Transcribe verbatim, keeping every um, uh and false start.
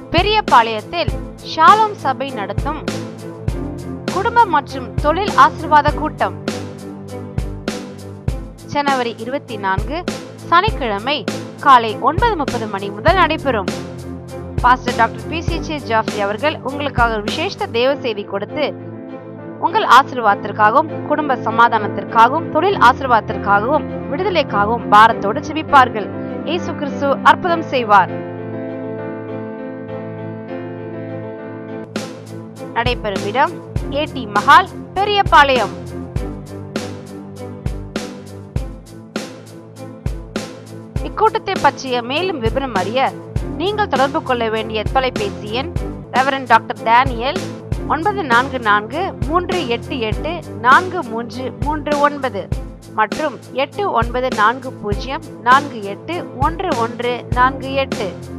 பெரியபாளையத்தில் Shalom சபை நடத்தும் குடும்ப மற்றும் தொழில் ஆசீர்வாத கூட்டம் ஜனவரி இருபத்தி நான்கு சனிக்கிழமை காலை ஒன்பது முப்பது மணி முதல் நடைபெறும். Pastor doctor P C Jaffrey அவர்கள் உங்களுக்காக ஒரு விசேஷ தேவ செய்தி கொடுத்து உங்கள் ஆசீர்வாதத்திற்காகவும் குடும்ப சமாதானத்திற்காகவும் தொழில் ஆசீர்வாதத்திற்காகவும் விடுதலைக்காகவும் பாரத்தோடு ஜெபிப்பார்கள். இயேசு கிறிஸ்து அற்புதம் செய்வார். நடைபெறும் இடம் ஏடி மஹால், பெரியபாளையம். இக்கூட்டத்தை பற்றிய மேலும் விவரம் அறிய நீங்கள் தொடர்பு கொள்ள வேண்டிய தொலைபேசி எண் ரெவரண்ட் டாக்டர் டேனியல் ஒன்பது நான்கு நான்கு மூன்று எட்டு எட்டு நான்கு மூன்று மூன்று ஒன்பது மற்றும் எட்டு ஒன்பது நான்கு பூஜ்ஜியம் நான்கு எட்டு ஒன்று ஒன்று நான்கு எட்டு.